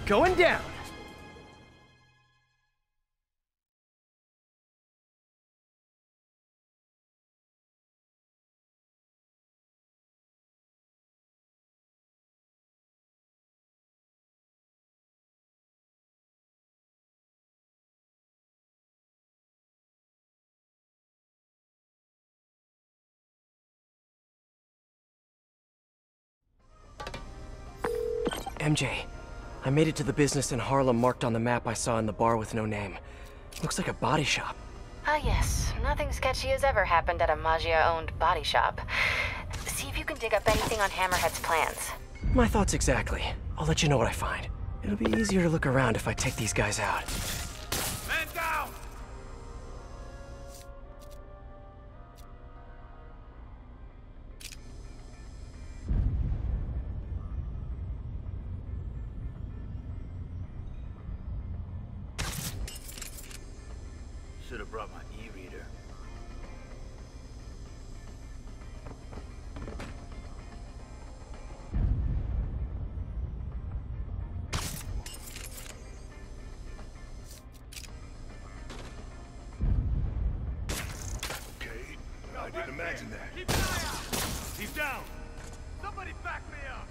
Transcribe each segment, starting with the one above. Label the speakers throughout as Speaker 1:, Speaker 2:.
Speaker 1: going down. MJ, I made it to the business in Harlem marked on the map I saw in the bar with no name. Looks like a body shop.
Speaker 2: Ah yes, nothing sketchy has ever happened at a Maggia-owned body shop. See if you can dig up anything on Hammerhead's plans.
Speaker 1: My thoughts exactly. I'll let you know what I find. It'll be easier to look around if I take these guys out.
Speaker 3: Man down! Should have brought my e-reader.
Speaker 4: Okay, I didn't imagine that.
Speaker 3: Keep an eye out! He's down! Somebody back me up!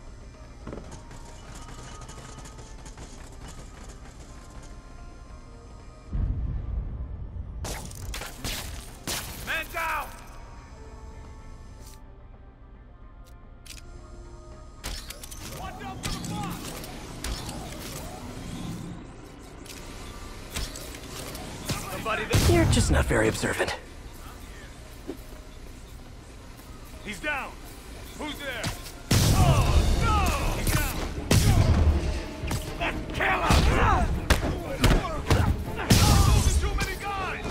Speaker 3: Man down! Watch out for the boss! Somebody that...
Speaker 1: You're just not very observant.
Speaker 3: He's down! Who's there? Oh, no! He's down! Let's kill him! There's too many guys!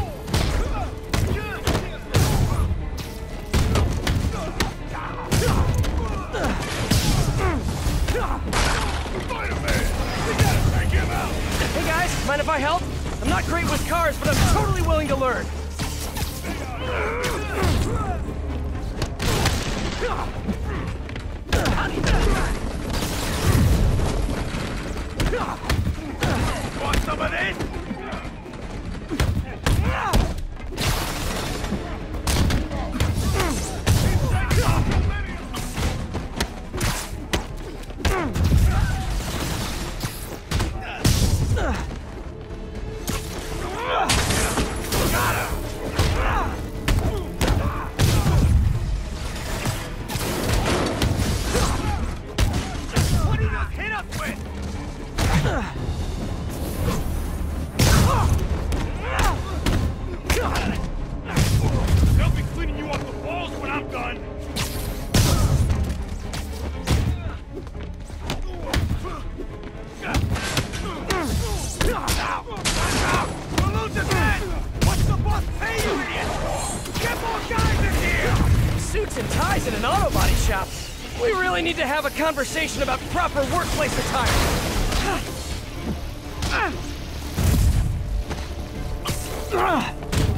Speaker 3: Spider-Man! We gotta take him out!
Speaker 1: Hey guys, mind if I help? I'm not great with cars, but I'm totally willing to learn.
Speaker 3: Want some of this? What did you hit us with? They'll be cleaning you off the balls when I'm done. We're losing men! What's the boss pay you, idiot? Get more guys in here!
Speaker 1: Suits and ties in an auto body shop. We really need to have a conversation about proper workplace attire.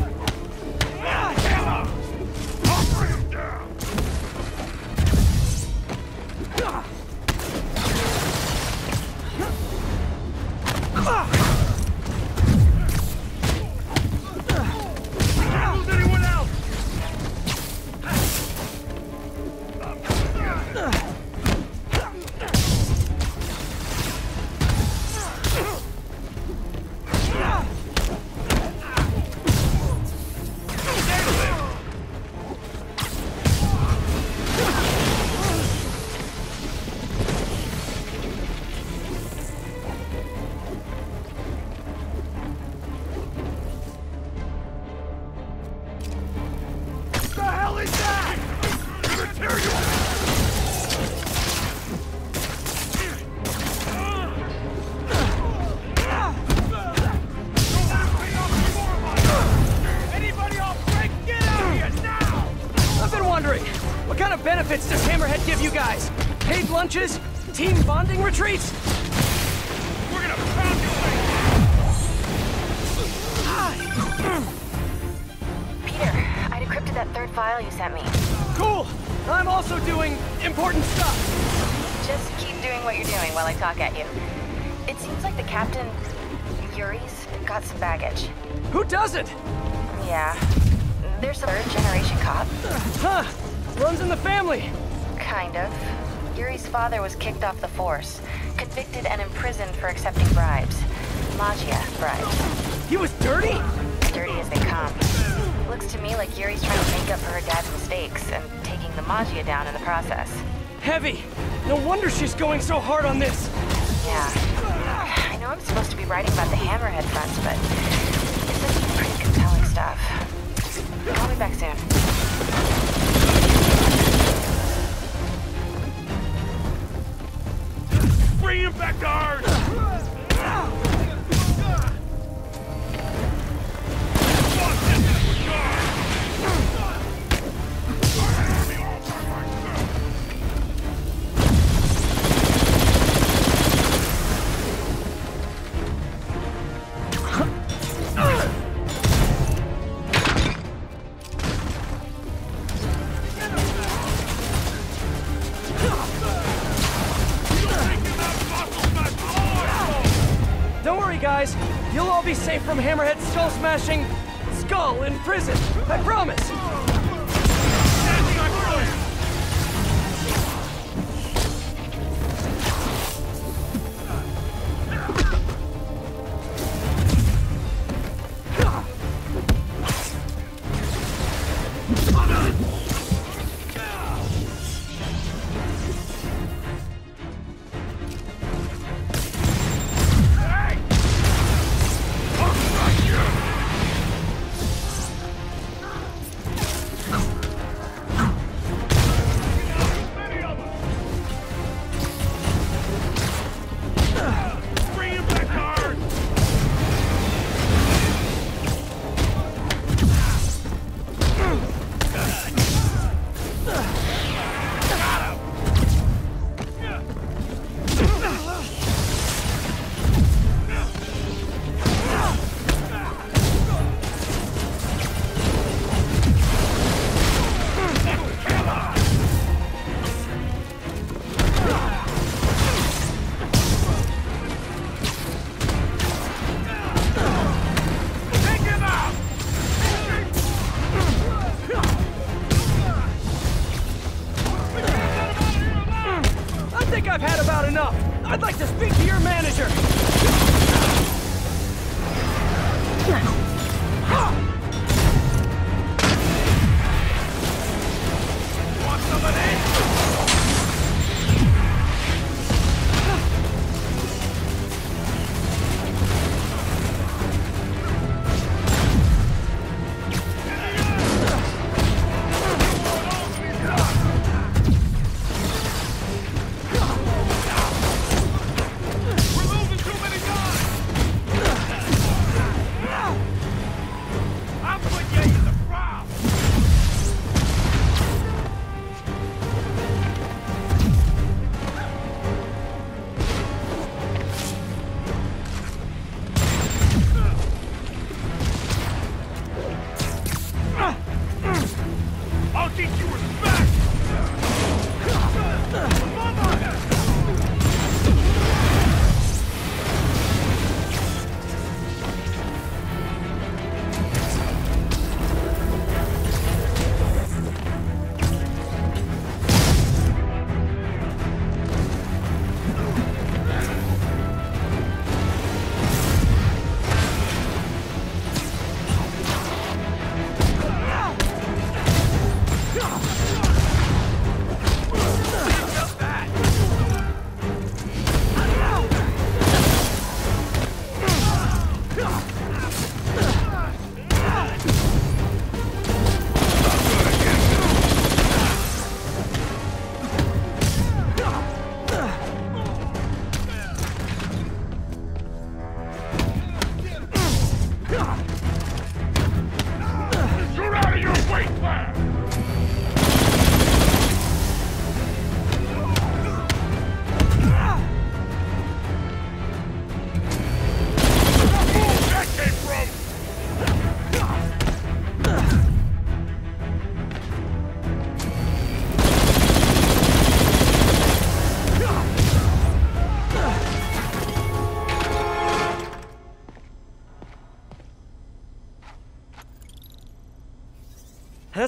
Speaker 1: What kind of benefits does Hammerhead give you guys? Paid lunches? Team bonding retreats?
Speaker 3: We're gonna pound your way!
Speaker 2: Peter, I decrypted that third file you sent me.
Speaker 1: Cool! I'm also doing important stuff.
Speaker 2: Just keep doing what you're doing while I talk at you. It seems like the captain, Yuri's, got some baggage.
Speaker 1: Who doesn't?
Speaker 2: Yeah. There's a third-generation cop.
Speaker 1: Huh. Runs in the family.
Speaker 2: Kind of. Yuri's father was kicked off the force, convicted and imprisoned for accepting bribes. Magia bribes.
Speaker 1: He was dirty?
Speaker 2: Dirty as they come. Looks to me like Yuri's trying to make up for her dad's mistakes and taking the Magia down in the process.
Speaker 1: Heavy. No wonder she's going so hard on this.
Speaker 2: Yeah. I know I'm supposed to be writing about the Hammerhead fronts, but this is pretty compelling stuff. Call me back soon.
Speaker 3: Bring him back to Earth!
Speaker 1: Don't worry, guys. You'll all be safe from Hammerhead's skull-smashing skull in prison. I promise. I've had about enough. I'd like to speak to your manager.
Speaker 3: Want some of this? We're losing too many guys!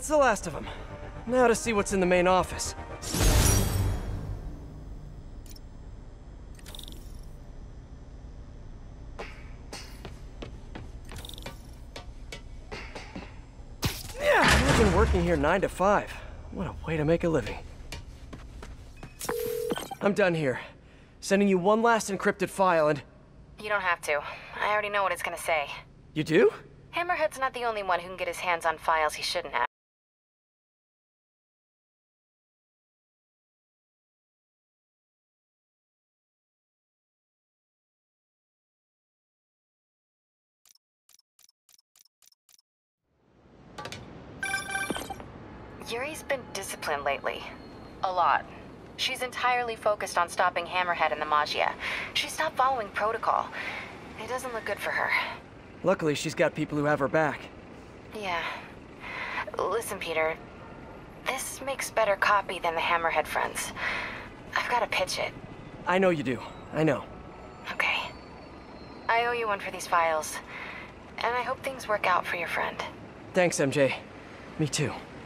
Speaker 1: That's the last of them. Now to see what's in the main office. Imagine working here 9 to 5. What a way to make a living. I'm done here. Sending you one last encrypted file and...
Speaker 2: You don't have to. I already know what it's gonna say.
Speaker 1: You do?
Speaker 2: Hammerhead's not the only one who can get his hands on files he shouldn't have. Yuri's been disciplined lately. A lot. She's entirely focused on stopping Hammerhead and the Maggia. She stopped following protocol. It doesn't look good for her.
Speaker 1: Luckily, she's got people who have her back.
Speaker 2: Yeah. Listen, Peter. This makes better copy than the Hammerhead fronts. I've got to pitch it.
Speaker 1: I know you do. I know.
Speaker 2: Okay. I owe you one for these files. And I hope things work out for your friend.
Speaker 1: Thanks, MJ. Me too.